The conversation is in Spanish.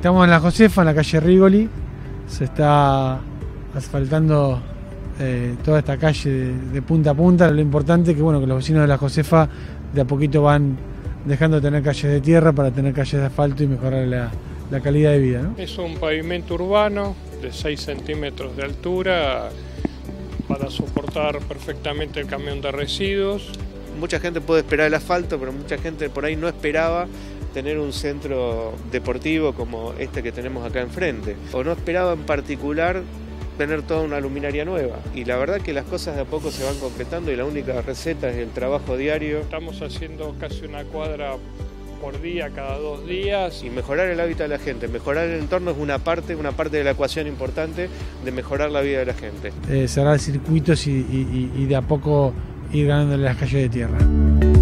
Estamos en La Josefa, en la calle Rigoli. Se está asfaltando toda esta calle de punta a punta. Lo importante es que, bueno, que los vecinos de La Josefa de a poquito van dejando de tener calles de tierra para tener calles de asfalto y mejorar la calidad de vida, ¿no? Es un pavimento urbano de 6 centímetros de altura para soportar perfectamente el camión de residuos. Mucha gente puede esperar el asfalto, pero mucha gente por ahí no esperaba tener un centro deportivo como este que tenemos acá enfrente. O no esperaba en particular tener toda una luminaria nueva. Y la verdad que las cosas de a poco se van concretando y la única receta es el trabajo diario. Estamos haciendo casi una cuadra por día, cada 2 días. Y mejorar el hábitat de la gente, mejorar el entorno es una parte de la ecuación importante de mejorar la vida de la gente. Cerrar circuitos y de a poco ir ganándole las calles de tierra.